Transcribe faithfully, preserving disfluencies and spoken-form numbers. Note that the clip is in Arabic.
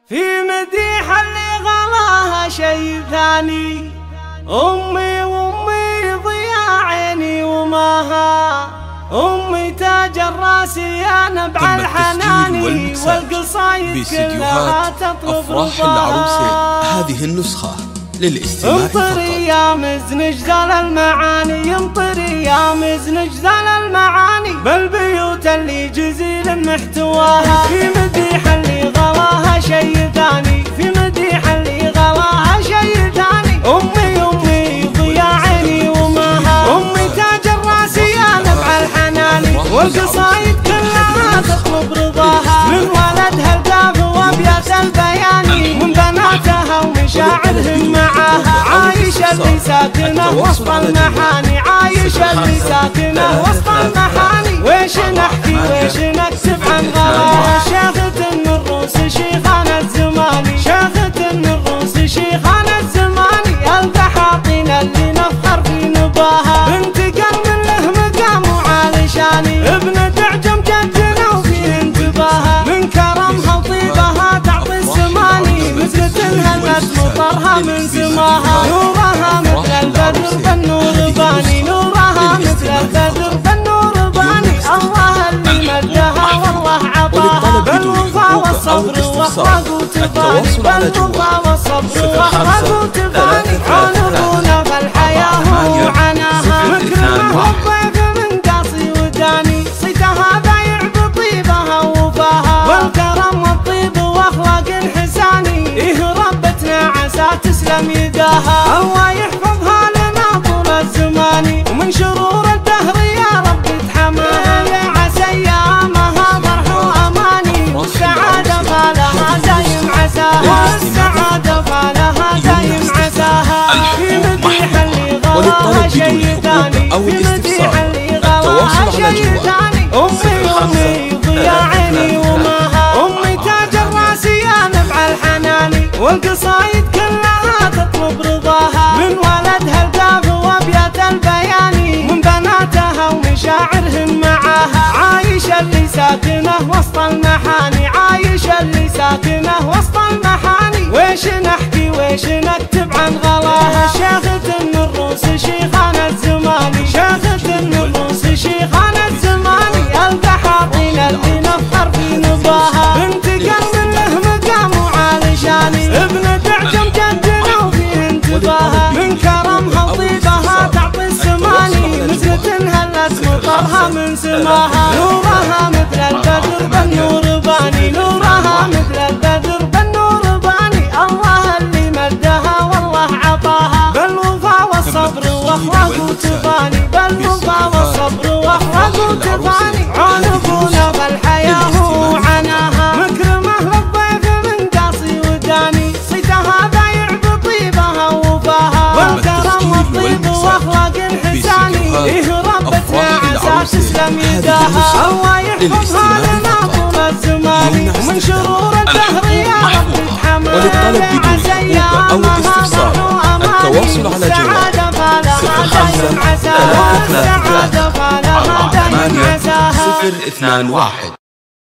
في مديح اللي غلاها شي ثاني. أمي وأمي ضياء عيني وماها، أمي تاج الراس يا نبع الحناني، والقصايد كلها تطلب رضاها. هذه النسخة للاستماع فقط. امطري يا مزن جزال المعاني، امطري يا مزن جزال المعاني، بالبيوت اللي جزيل محتواها. في مديح اللي غلاها شي ثاني، في مديح اللي غلاها شي ثاني. أمي أمي ضياء عيني وماها، أمي تاج الراس يا نبع الحناني، والقصايد كلها تطلب رضاها. من ولدها القاف وابيات البياني، من بناتها ومشاعرهم معاها. عايشة اللي ساكنة وسط المحاني، عايشة اللي ساكنة وسط المحاني. ويش نحكي ويش نكتب عن غلاها. شيخة النروس شيخانة الزماني، شيخة النروس شيخانة الزماني، الدحاطين اللي نفخر في نباها. بنت قرن له مقام وعالي شاني، ابنة عجم جدنا وفيه انتباها. من كرمها وطيبها تعطي السماني، مثل تنهلت مطرها من سماها. نورها مثل البدر بالنور باني، نورها مثل البدر بالنور باني. الله اللي مدها والله عطاها، بالوفا والصبر واخلاق وتفاني، بالوفا والصبر واخلاق وتفاني. عنقونا فالحياة وعناها، مكرمه الضيف من قاصي وداني، صيتها بايع بطيبها ووفاها. والكرم والطيب واخلاق الحساني، إيه ربتنا عسى تسلم يداها. الله يحفظها لنا طول الزمان، ومن شرور الدهر يا رب تحماها. عسى ايامها فرح واماني، والسعادة فالها دايم عساها، السعادة فالها دايم عساها. في مديح اللي غلاها شي ثاني، في مديح اللي غلاها شي ثاني. أمي أمي ضياء عيني وماها، أمي تاج الراس يا نبع الحناني، والقصايد كلها تطلب رضاها. من ولدها القاف وابيات البياني، من بناتها ومشاعرهم معاها. عايشة اللي ساكنة وسط المحاني، عايشة اللي ساكنة وسط المحاني. ويش نحكي ويش نكتب عن غلاها. شيخة النروس شيخانة الزماني، شيخة النروس شيخانة الزماني، الدحاطين اللي نفخر في نباها. بنت قرن له مقام وعالي شاني، ابنة عجم جدنا وفيه انتباها. من كرمها وطيبها تعطي السماني، مثل تنهلت مطرها من سماها. نورها مثل البدر بالنور باني، نورها مثل البدر بالنور باني. الله اللي مدها والله عطاها، بالوفا والصبر واخلاق وتفاني، بالوفا والصبر واخلاق وتفاني. عنقونا فالحياة وعناها، مكرمه للضيف من قاصي وداني، صيتها بايع بطيبها ووفاها. والكرم والطيب واخلاق الحساني، إيه ربتنا عسى تسلم يداها. الله يحفظها لنا طول الزمان، ومن شرور الدهر يا رب تحماها. وللطلب بدون حقوق أو الاستفسار التواصل على جوال صفر خمسة ثلاثة ثلاثة أربعة ثمانية صفر اثنان واحد.